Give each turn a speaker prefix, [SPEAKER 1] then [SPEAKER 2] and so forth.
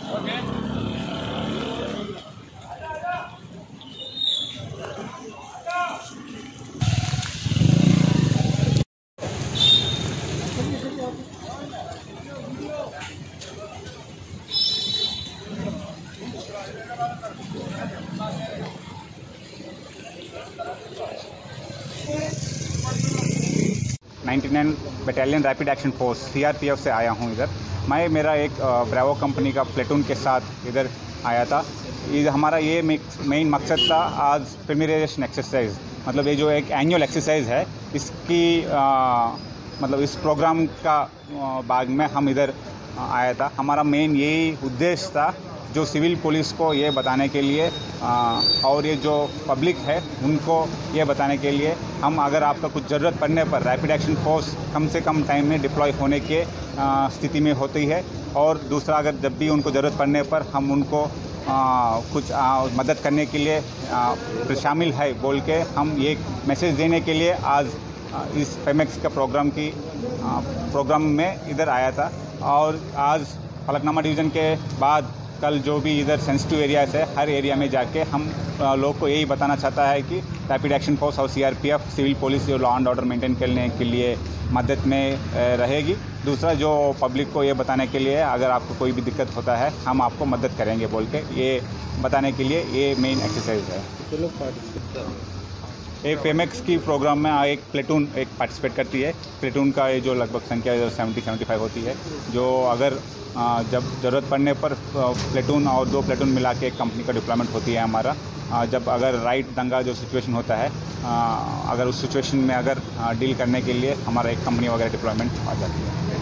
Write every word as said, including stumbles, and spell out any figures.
[SPEAKER 1] Ninety nine battalion rapid action force CRPF से आया हूँ इधर। मैं मेरा एक ब्रावो कंपनी का प्लेटून के साथ इधर आया था। ये हमारा ये मेन मकसद था आज फेमिलाइजेशन एक्सरसाइज, मतलब ये जो एक एनुअल एक्सरसाइज है इसकी आ, मतलब इस प्रोग्राम का भाग में हम इधर आया था। हमारा मेन यही उद्देश्य था जो सिविल पुलिस को ये बताने के लिए आ, और ये जो पब्लिक है उनको ये बताने के लिए हम अगर आपका कुछ ज़रूरत पड़ने पर रैपिड एक्शन फोर्स कम से कम टाइम में डिप्लॉय होने के आ, स्थिति में होती है। और दूसरा, अगर जब भी उनको ज़रूरत पड़ने पर हम उनको आ, कुछ आ, मदद करने के लिए आ, शामिल है बोल के हम ये मैसेज देने के लिए आज आ, इस फेमेक्स का प्रोग्राम की आ, प्रोग्राम में इधर आया था। और आज फलकनामा डिवीज़न के बाद कल जो भी इधर सेंसिटिव एरियाज है हर एरिया में जाके हम लोग को यही बताना चाहता है कि रैपिड एक्शन फोर्स और सीआरपीएफ सिविल पुलिस जो लॉ एंड ऑर्डर मेंटेन करने के लिए मदद में रहेगी। दूसरा, जो पब्लिक को ये बताने के लिए अगर आपको कोई भी दिक्कत होता है हम आपको मदद करेंगे बोल के ये बताने के लिए ये मेन एक्सरसाइज है। एक फेमेक्स की प्रोग्राम में एक प्लेटून एक पार्टिसिपेट करती है। प्लेटून का ये जो लगभग संख्या सेवेंटी सेवेंटी फाइव होती है, जो अगर जब ज़रूरत पड़ने पर प्लेटून और दो प्लेटून मिला के एक कंपनी का डिप्लॉयमेंट होती है हमारा। जब अगर राइट दंगा जो सिचुएशन होता है, अगर उस सिचुएशन में अगर डील करने के लिए हमारा एक कंपनी वगैरह डिप्लॉयमेंट आ जाती है।